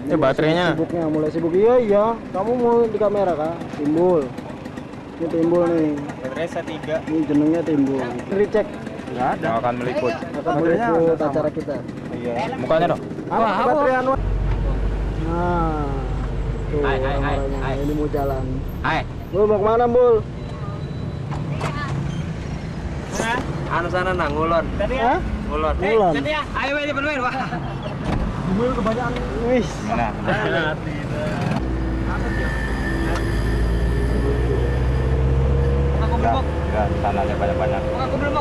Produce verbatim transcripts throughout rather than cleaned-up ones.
Eh baterainya. Sibuknya mulai sibuk. Iya iya. Kamu mau di kamera kah? Timbul. Ini timbul nih. Baterai set tiga. Ini jenengnya timbul. Recheck. Enggak ada. Akan meliput. Akan meliput acara kita. Iya. Mukanya dong. Apa? Baterai anu. Nah. Tuh, Hai, hai, hai, orang-orangnya. hai. Ini mau jalan. Hai, Bul mau kemana Bul? anu sana nang ngulon. Hah? Ngulon. Ngulon. Ya. Ayo main main, Pak. Bul kebanyakan. Wis. Nah. Aku belum. Enggak, sana aja banyak-banyak. Aku belum.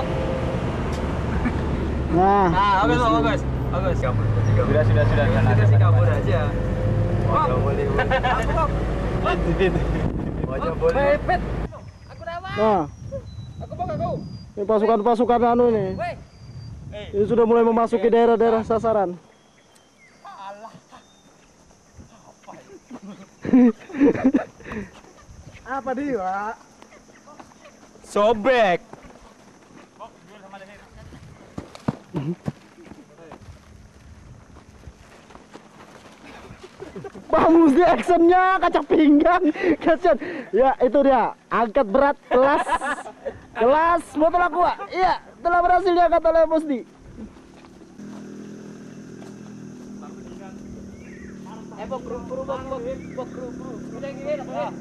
Nah. Ah, bagus, bagus. Bagus, kabur. Sudah, sudah, sudah. Sana Sudah aja sih kabur banyak-banyak. aja. Wajah boleh. Aku kok. Wajah boleh. Pepet. Aku dapat. Nah. Aku bawa kau. Ini pasukan-pasukan anu ini. Woi. Ini sudah mulai memasuki daerah-daerah sasaran. Apa dia? Sobek. Bamus di actionnya kacang pinggang, kacang. Ya itu dia, angkat berat kelas kelas motor aku. Iya, telah berhasil diangkat oleh Musdi. Eh, bok, bro, bro, bok, bok, bok, bro, bro. Udah gini, udah.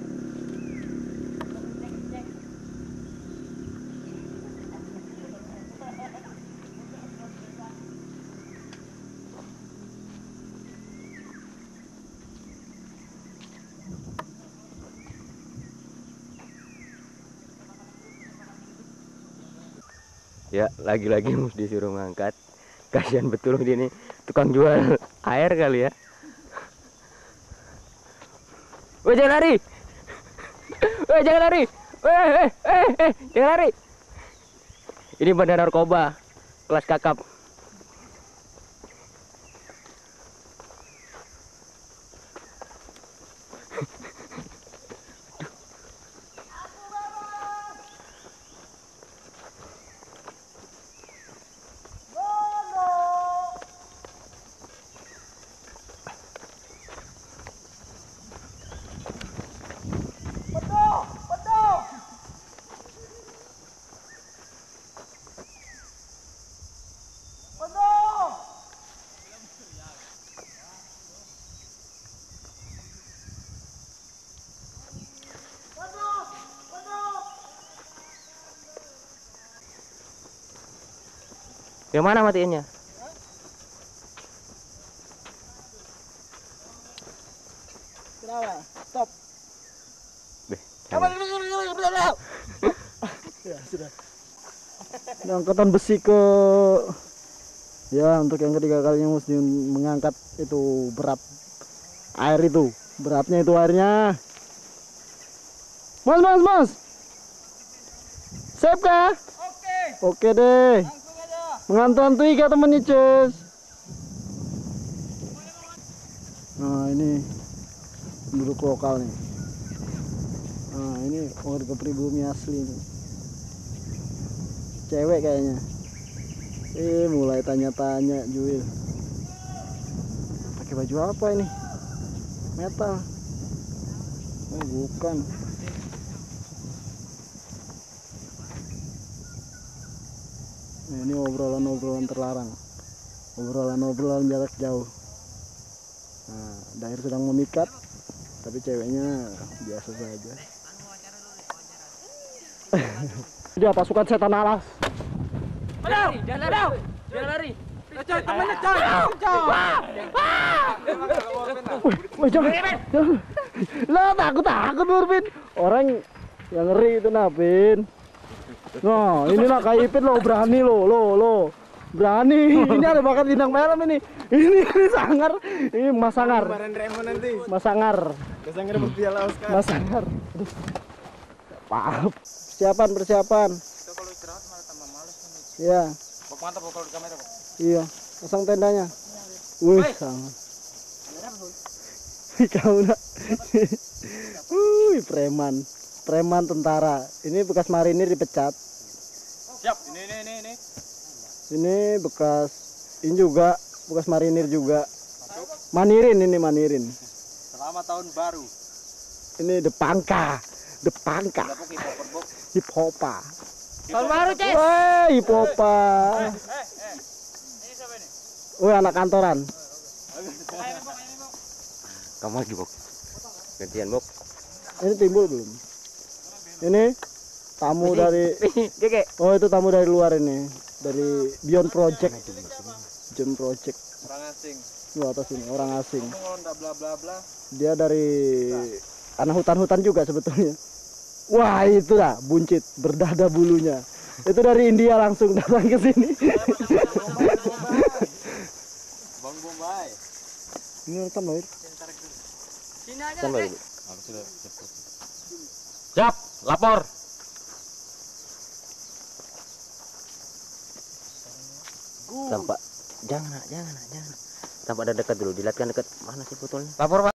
Ya, lagi-lagi mus disuruh ngangkat. Kasihan betul dia nih, tukang jual air kali ya. Weh, jangan lari. Weh, jangan lari. Weh, eh, eh, eh, jangan lari. Ini bandar narkoba, kelas kakap. Yang mana matiinnya? Kenapa? Stop. Beh, Ya sudah. Ini angkatan besi ke ya untuk yang ketiga kalinya mesti mengangkat itu berat air itu beratnya itu airnya. Mas mas mas. Siap kah? Oke. Oke deh. Langsung aja. Mengantu-antui kah temennya Cus? Nah ini penduduk lokal nih. Nah ini warga pribumi asli nih. Cewek kayaknya. Eh mulai tanya-tanya Juil. Pakai baju apa ini? Metal. Oh bukan. Nah, ini obrolan-obrolan terlarang. Obrolan-obrolan jarak jauh. Nah, Dair sedang memikat, tapi ceweknya biasa saja. Dia pasukan setan alas. Padahal, jangan lari. Jangan lari. Coy, temennya coy. Wih, jangan. jangan. Lah, takut takut Nurpin. Orang yang ngeri itu Napin. Nah, inilah kayak Ipin lo berani lo, lo, lo. Berani. Ini ada bakat bintang film ini. Ini, ini sangar. Ini Mas Sangar. nanti. Mas Sangar. Mas Sangar berpiala Oscar. Mas Sangar. Aduh. Maaf. Persiapan, persiapan. Kita kalau istirahat malah tambah males nih. Iya, Bok mantap bok kalau di kamera, Bok. iya. Pasang tendanya. Wih, sangat. Kau nak. Wih, preman. Preman tentara. Ini bekas marinir dipecat. Siap. Ini ini ini ini. Ini bekas ini juga bekas marinir juga. Manirin ini manirin. Selamat tahun baru. Ini Depangka. Depangka. Dapuk hip hop box. Hip hopa. Tahun baru, Ces. Wah, hip hopa. Eh, eh. Ini siapa ini? Wah, anak kantoran. Ayo, ini Bok, ini Bok. Kamu lagi, Bok. Gantian, Bok. Ini timbul belum? Ini tamu dari Gege. oh itu tamu dari luar ini. Dari Beyond Project. Beyond Project. Orang asing. Lu atas ini orang asing. Ngomong kalau ndak bla bla bla. Dia dari anak hutan-hutan juga sebetulnya. Wah, itu dah buncit berdada bulunya. Itu dari India langsung datang ke sini. Bang Bombay. Ini rekam loh. Sini aja. Kan baru. Siap, lapor. Tampak. Jangan, nak, jangan, nak, jangan. Tampak ada dekat dulu. Dilihatkan dekat mana sih botolnya? Lapor, Pak.